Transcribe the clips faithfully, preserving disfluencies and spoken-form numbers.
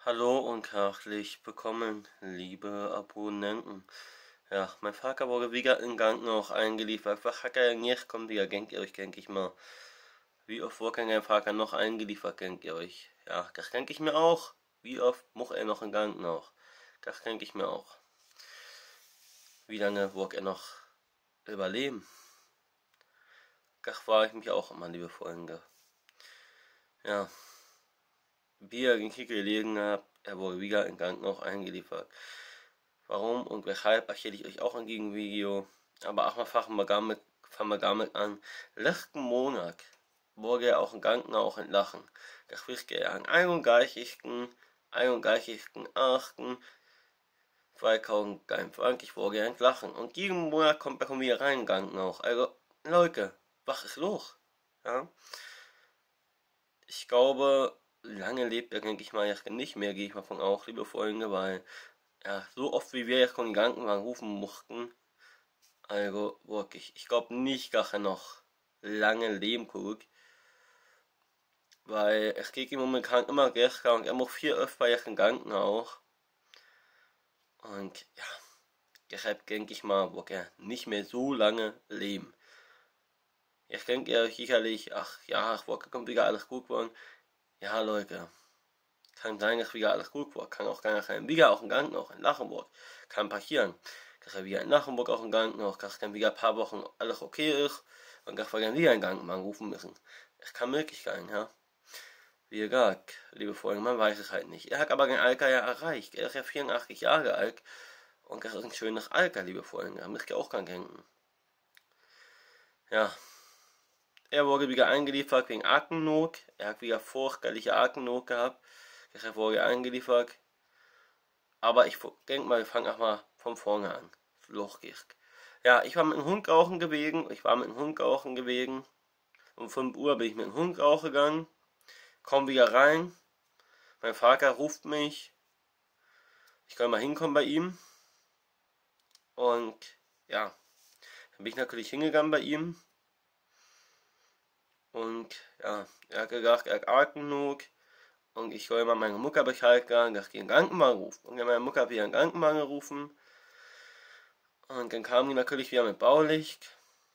Hallo und herzlich willkommen, liebe Abonnenten. Ja, mein Vater wurde wieder in Gang noch eingeliefert. Was hat er nicht? Kommt wieder, denkt ihr euch, denke ich mal. Wie oft wurde mein Vater noch eingeliefert, denkt ihr euch? Ja, das denke ich mir auch. Wie oft muss er noch in Gang noch? Das denke ich mir auch. Wie lange wird er noch überleben? Das frage ich mich auch immer, liebe Freunde. Ja, wie ihr den Kick gelegen habt, er wurde wieder in Gang noch eingeliefert. Warum und weshalb erzähle ich euch auch in diesem Video. Aber auch mal fangen wir damit, fangen wir damit an. Letzten Monat wurde er auch in Gang auch entlachen. Das wisst ihr ja am einunddreißigsten achten zweitausenddreiundzwanzig wurde er entlachen. Und diesen Monat kommt er von mir rein in Gang auch. Also, Leute, was ist los? Ja? Ich glaube, lange lebt er, denke ich mal, jetzt nicht mehr, gehe ich mal von auch, liebe Freunde, weil ja, so oft wie wir jetzt von den Krankenwagen rufen mussten, also wirklich, ich glaube nicht, dass er noch lange leben kann, weil es geht ihm momentan immer gestern und er muss viel öfter jetzt in Kranken auch. Und ja, deshalb denke ich mal, wird er nicht mehr so lange leben. Jetzt denkt ihr euch sicherlich, ach ja, es kommt wieder alles gut worden. Ja, Leute, kann sein, dass wieder alles gut wird, kann auch gar nicht sein, wieder auch in Gang noch in Lachenburg, kann passieren. Dass er wieder in Lachenburg auch in Gang noch, dass dann wieder ein paar Wochen alles okay ist und dass wir dann wieder in Gang mal rufen müssen. Es kann möglich sein, ja. Wie gesagt, liebe Freunde, man weiß es halt nicht. Er hat aber den Alter ja erreicht. Er ist ja vierundachtzig Jahre alt und das ist ein schönes Alter, liebe Freunde. Da müsst ihr auch dran denken. Ja. Er wurde wieder eingeliefert wegen Atemnot. Er hat wieder furchtbarliche Atemnot gehabt. Deshalb wurde er eingeliefert. Aber ich denke mal, wir fangen auch mal von vorne an. Lochgicht. Ja, ich war mit dem Hund rauchen gewesen. Ich war mit dem Hund rauchen gewesen. Um fünf Uhr bin ich mit dem Hund rauchen gegangen. Komm wieder rein. Mein Vater ruft mich. Ich kann mal hinkommen bei ihm. Und ja, dann bin ich natürlich hingegangen bei ihm. Und ja, er hat gesagt, er hat Atemnot. Und ich soll mal meine Mutter Bescheid sagen, dass die einen Krankenwagen ruft. Und dann meine Mutter hat wieder einen Krankenwagen gerufen. Und dann kamen die natürlich wieder mit Blaulicht.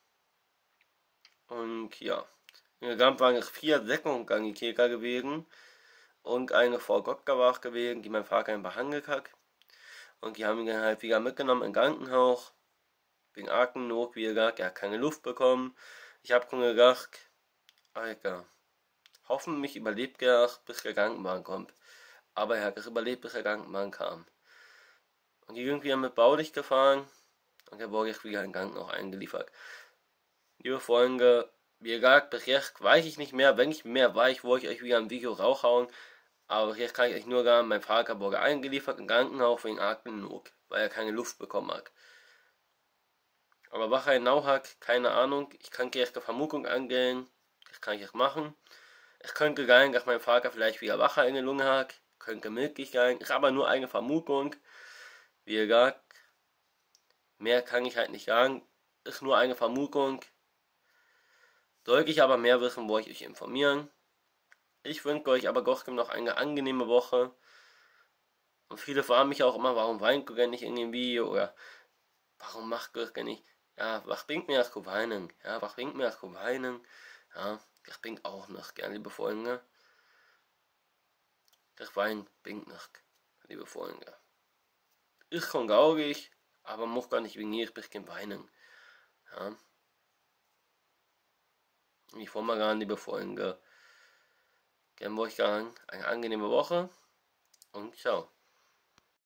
Und ja, insgesamt waren es vier Sekunden-Sanitäter gewesen. Und eine Frau Gottger war gewesen, die mein Vater behandelt hat. Und die haben ihn dann halt wieder mitgenommen im Krankenhaus. Wegen Atemnot, wie gesagt, er hat keine Luft bekommen. Ich habe schon gedacht, Alter, hoffentlich überlebt er, bis der Krankenwagen kommt. Aber er hat es überlebt, bis der Krankenwagen kam. Und die sind wieder mit Blaulicht gefahren. Und der wurde jetzt wieder in Gang noch eingeliefert. Liebe Freunde, wie gesagt, bis jetzt weiß ich nicht mehr. Wenn ich mehr weiß, wollte ich euch wieder ein Video raushauen. Aber jetzt kann ich euch nur sagen, mein Vater wurde eingeliefert im Krankenhaus wegen Atemnot, weil er keine Luft bekommen hat. Aber was er genau hat, keine Ahnung. Ich kann erst eine Vermutung angehen. Das kann ich jetzt machen. Es könnte sein, dass mein Vater vielleicht wieder Wasser in der Lunge hat. Könnte möglich sein. Ist aber nur eine Vermutung. Wie gesagt, mehr kann ich halt nicht sagen. Ist nur eine Vermutung. Sollte ich aber mehr wissen, wollte ich euch informieren. Ich wünsche euch aber trotzdem noch eine angenehme Woche. Und viele fragen mich auch immer, warum weint du nicht in dem Video? Oder warum macht du das nicht? Ja, was bringt mir das zu weinen? Ja, was bringt mir das zu weinen? Ja, das bringt auch nicht, gerne, liebe Freunde. Das Wein bringt nicht, liebe Freunde. Ist schon traurig, aber muss gar nicht wegen mir ein bisschen weinen. Ja. Ich wollte mal gerne, liebe Freunde, gerne euch gerne eine angenehme Woche und ciao.